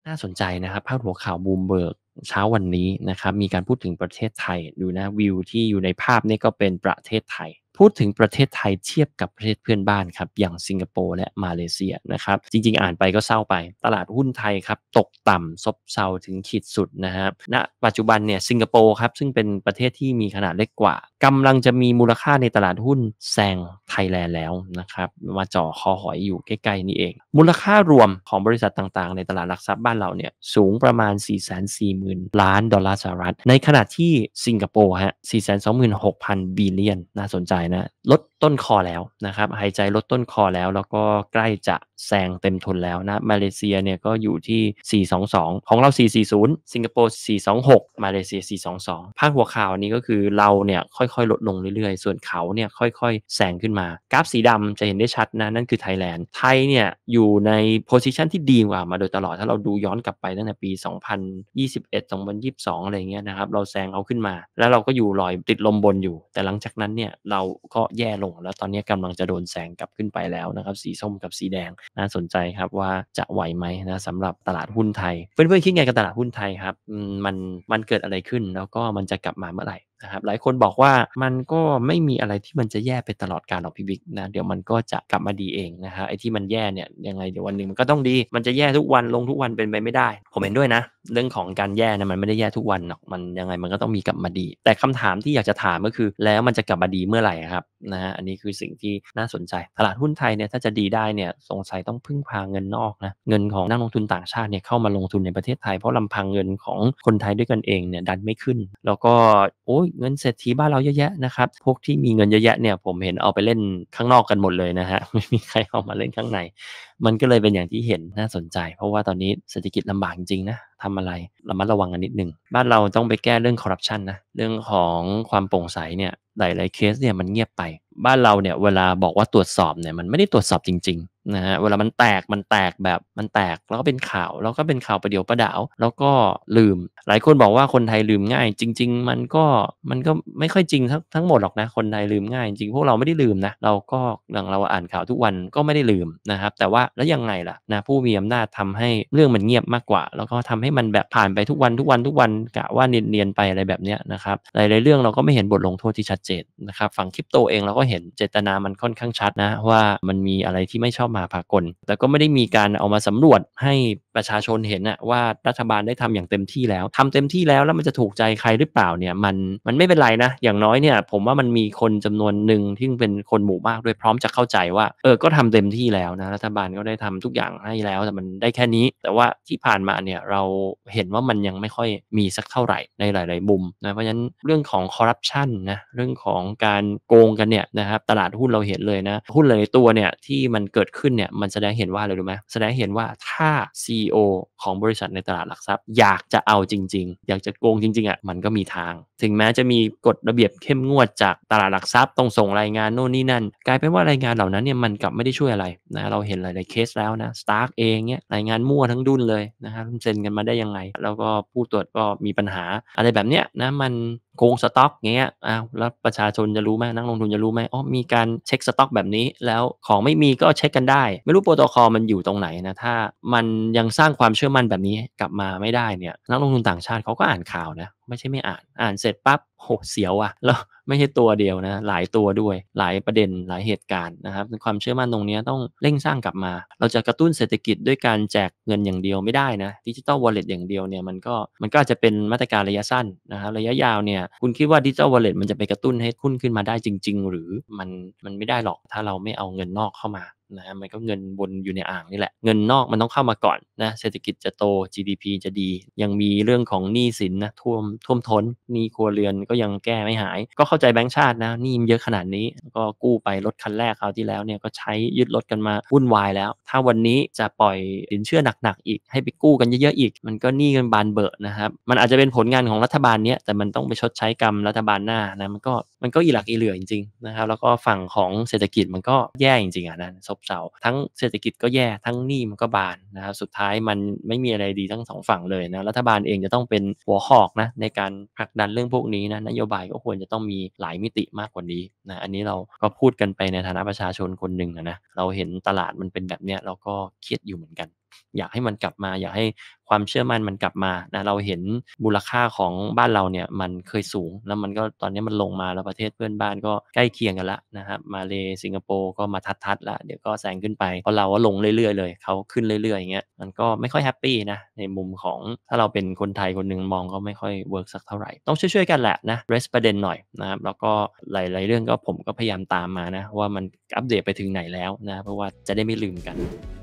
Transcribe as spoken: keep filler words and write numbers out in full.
น่าสนใจนะครับพาดหัวข่าว Bloomberg เช้าวันนี้นะครับมีการพูดถึงประเทศไทยดูนะวิวที่อยู่ในภาพนี่ก็เป็นประเทศไทยพูดถึงประเทศไทยเทียบกับประเทศเพื่อนบ้านครับอย่างสิงคโปร์และมาเลเซียนะครับจริงๆอ่านไปก็เศร้าไปตลาดหุ้นไทยครับตกต่ำซบเซาถึงขีดสุดนะครับณปัจจุบันเนี่ยสิงคโปร์ครับซึ่งเป็นประเทศที่มีขนาดเล็กกว่ากำลังจะมีมูลค่าในตลาดหุ้นแซงไทยแลนด์แล้วนะครับมาจ่อคอหอยอยู่ใกล้ๆนี่เองมูลค่ารวมของบริษัทต่างๆในตลาดหลักทรัพย์บ้านเราเนี่ยสูงประมาณ สี่แสนสี่หมื่น ล้านดอลลาร์สหรัฐในขณะที่สิงคโปร์ฮะ สี่แสนสองหมื่นหกพัน บิลเลียนน่าสนใจนะลดต้นคอแล้วนะครับหายใจลดต้นคอแล้วแล้วก็ใกล้จะแซงเต็มทนแล้วนะมาเลเซียเนี่ยก็อยู่ที่สี่ร้อยยี่สิบสองของเราสี่ร้อยสี่สิบสิงคโปร์สี่ร้อยยี่สิบหกมาเลเซียสี่ร้อยยี่สิบสองพาดหัวข่าวนี้ก็คือเราเนี่ยค่อยๆลดลงเรื่อยๆส่วนเขาเนี่ยค่อยๆแซงขึ้นมากราฟสีดำจะเห็นได้ชัดนะนั่นคือไทยแลนด์ไทยเนี่ยอยู่ในโพซิชันที่ดีกว่ามาโดยตลอดถ้าเราดูย้อนกลับไปตั้งแต่ปีสองพันยี่สิบเอ็ด สองพันยี่สิบสองอะไรอย่างเงี้ยนะครับเราแซงเขาขึ้นมาแล้วเราก็อยู่ลอยติดลมบนอยู่แต่หลังจากนั้นเนี่ยเราก็แย่ลงแล้วตอนนี้กำลังจะโดนแซงกลับขึ้นไปแล้วนะครับสีส้มกับสีแดงน่าสนใจครับว่าจะไหวไหมนะสำหรับตลาดหุ้นไทยเพื่อนๆคิดไงกับตลาดหุ้นไทยครับอืมมันมันเกิดอะไรขึ้นแล้วก็มันจะกลับมาเมื่อไหร่นะครับหลายคนบอกว่ามันก็ไม่มีอะไรที่มันจะแย่ไปตลอดกาลหรอกพี่บิ๊กนะเดี๋ยวมันก็จะกลับมาดีเองนะฮะไอ้ที่มันแย่เนี่ยยังไงเดี๋ยววันหนึ่งมันก็ต้องดีมันจะแย่ทุกวันลงทุกวันเป็นไปไม่ได้ผมเห็นด้วยนะเรื่องของการแย่นะมันไม่ได้แย่ทุกวันหรอกมันยังไงมันก็ต้องมีกลับมาดีแต่คำถามที่อยากจะถามก็คือแล้วมันจะกลับมาดีเมื่อไหร่ครับนะฮะอันนี้คือสิ่งที่น่าสนใจตลาดหุ้นไทยเนี่ยถ้าจะดีได้เนี่ยสงสัยต้องพึ่งพาเงินนอกนะเงินของนักลงทุนต่างชาติเนี่ยเข้ามาลงทุนในประเทศไทยเพราะลำพังเงินของคนไทยด้วยกันเองเนี่ยดันไม่ขึ้นแล้วก็โอ้ยเงินเศรษฐีบ้านเราเยอะแยะนะครับพวกที่มีเงินเยอะแยะเนี่ยผมเห็นเอาไปเล่นข้างนอกกันหมดเลยนะฮะไม่มีใครเอามาเล่นข้างในมันก็เลยเป็นอย่างที่เห็นน่าสนใจเพราะว่าตอนนี้เศรษฐกิจลำบากจริงๆนะทำอะไรระมัดระวังกันนิดหนึ่งบ้านเราต้องไปแก้เรื่องคอร์รัปชันนะเรื่องของความโปร่งใสเนี่ยหลายๆเคสเนี่ยมันเงียบไปบ้านเราเนี่ยเวลาบอกว่าตรวจสอบเนี่ยมันไม่ได้ตรวจสอบจริงๆนะฮะเวลามันแตกมันแตกแบบมันแตกแล้วก็เป็นข่าวแล้วก็เป็นข่าวประเดี๋ยวประดาวแล้วก็ลืมหลายคนบอกว่าคนไทยลืมง่ายจริงๆมันก็มันก็ไม่ค่อยจริงทั้งทั้งหมดหรอกนะคนไทยลืมง่ายจริงๆพวกเราไม่ได้ลืมนะเราก็อย่างเราอ่านข่าวทุกวันก็ไม่ได้ลืมนะครับแต่ว่าแล้วยังไงล่ะนะผู้มีอำนาจทำให้เรื่องมันเงียบมากกว่าแล้วก็ทำให้มันแบบผ่านไปทุกวันทุกวันทุกวันกะว่าเนียนๆไปอะไรแบบเนี้ยนะครับหลายๆเรื่องเราก็ไม่เห็นบทลงโทษที่ชัดเจนนะครับฝั่งคริปโตเองเราก็เห็นเจตนามันค่อนข้างชัดนะว่ามันมีอะไรที่ไม่ชอบมาพากลแต่ก็ไม่ได้มีการเอามาสำรวจให้ประชาชนเห็นน่ะว่ารัฐบาลได้ทำอย่างเต็มที่แล้วทำเต็มที่แล้วแล้วมันจะถูกใจใครหรือเปล่าเนี่ยมันมันไม่เป็นไรนะอย่างน้อยเนี่ยผมว่ามันมีคนจำนวนหนึ่งที่เป็นคนหมู่มากด้วยพร้อมจะเข้าใจว่าเออก็ทำเต็มที่แล้วนะรัฐบาลก็ได้ทำทุกอย่างให้แล้วแต่มันได้แค่นี้แต่ว่าที่ผ่านมาเนี่ยเราเห็นว่ามันยังไม่ค่อยมีสักเท่าไหร่ในหลายๆมุมนะเพราะฉะนั้นเรื่องของคอร์รัปชันนะเรื่องของการโกงกันเนี่ยนะครับตลาดหุ้นเราเห็นเลยนะหุ้นหลายๆตัวเนี่ยที่มันเกิดขึ้นเนี่ยมันแสดงเห็นว่าอะไรรู้ไหมแสดงเห็นว่าถ้า ซี อี โอ ของบริษัทในตลาดหลักทรัพย์อยากจะเอาจริงๆอยากจะโกงจริงๆอ่ะมันก็มีทางถึงแม้จะมีกฎระเบียบเข้มงวดจากตลาดหลักทรัพย์ต้องส่งรายงานโน่นนี่นั่นกลายเป็นว่ารายงานเหล่านั้นเนี่ยมันกลับไม่ได้ช่วยอะไรนะเราเห็นหลายๆเคสแล้วนะ Stark เองเนี่ยรายงานมั่วทั้งดุ้นเลยนะครับเซ็นกันมาได้ยังไงแล้วก็ผู้ตรวจก็มีปัญหาอะไรแบบเนี้ยนะมันโกงสต็อกเงี้ยอ้าวแล้วประชาชนจะรู้ไหมนักลงทุนจะรู้ไหมอ๋อมีการเช็คสต็อกแบบนี้แล้วของไม่มีก็เช็คกันได้ไม่รู้โปรโตคอลมันอยู่ตรงไหนนะถ้ามันยังสร้างความเชื่อมั่นแบบนี้กลับมาไม่ได้เนี่ยนักลงทุนต่างชาติเขาก็อ่านข่าวนะไม่ใช่ไม่อ่านอ่านเสร็จปั๊บโหเสียวอะแล้วไม่ใช่ตัวเดียวนะหลายตัวด้วยหลายประเด็นหลายเหตุการณ์นะครับความเชื่อมั่นตรงนี้ต้องเร่งสร้างกลับมาเราจะกระตุ้นเศรษฐกิจด้วยการแจกเงินอย่างเดียวไม่ได้นะดิจิทัลวอลเล็ตอย่างเดียวเนี่ยมันก็มันก็อาจจะเป็นมาตรการระยะสั้นนะครับระยะยาวเนี่ยคุณคิดว่าดิจิทัลวอลเล็ตมันจะไปกระตุ้นให้หุ้นขึ้นมาได้จริงๆหรือมันมันไม่ได้หรอกถ้าเราไม่เอาเงินนอกเข้ามานะมันก็เงินวนอยู่ในอ่างนี่แหละเงินนอกมันต้องเข้ามาก่อนนะเศรษฐกิจจะโต จี ดี พี จะดียังมีเรื่องของหนี้สินนะท่วมท่วมท้นหนี้ครัวเรือนก็ยังแก้ไม่หายก็เข้าใจแบงก์ชาตินะหนี้มันเยอะขนาดนี้ก็กู้ไปรถคันแรกคราวที่แล้วเนี่ยก็ใช้ยึดรถกันมาวุ่นวายแล้วถ้าวันนี้จะปล่อยสินเชื่อหนักๆอีกให้ไปกู้กันเยอะๆอีกมันก็หนี้กันบานเบอะนะครับมันอาจจะเป็นผลงานของรัฐบาลเนี้ยแต่มันต้องไปชดใช้กรรมรัฐบาลหน้านะมันก็มันก็อีหลักอีเหลือจริงๆนะครับแล้วก็ฝั่งของเศรษฐกิจมันก็แย่จริงๆอ่ะนะซบเซาทั้งเศรษฐกิจก็แย่ทั้งหนี้มันก็บานนะครับสุดท้ายมันไม่มีอะไรดีทั้งสองฝั่งเลยนะรัฐบาลเองจะต้องเป็นหัวหอกนะในการผลักดันเรื่องพวกนี้นะนโยบายก็ควรจะต้องมีหลายมิติมากกว่านี้นะอันนี้เราก็พูดกันไปในฐานะประชาชนคนหนึ่งนะเราเห็นตลาดมันเป็นแบบเนี้ยเราก็เครียดอยู่เหมือนกันอยากให้มันกลับมาอยากให้ความเชื่อมั่นมันกลับมานะเราเห็นมูลค่าของบ้านเราเนี่ยมันเคยสูงแล้วมันก็ตอนนี้มันลงมาแล้วประเทศเพื่อนบ้านก็ใกล้เคียงกันแล้วนะครับมาเลสิงคโปร์ก็มาทัดๆแล้วเดี๋ยวก็แซงขึ้นไปเพราะเราก็ลงเรื่อยๆเลยเขาขึ้นเรื่อยๆอย่างเงี้ยมันก็ไม่ค่อยแฮปปีนะในมุมของถ้าเราเป็นคนไทยคนหนึ่งมองก็ไม่ค่อยเวิร์กสักเท่าไรต้องช่วยๆกันแหละนะ เรส ประเด็นหน่อยนะครับแล้วก็หลายๆเรื่องก็ผมก็พยายามตามมานะว่ามันอัปเดตไปถึงไหนแล้วนะเพราะว่าจะได้ไม่ลืมกัน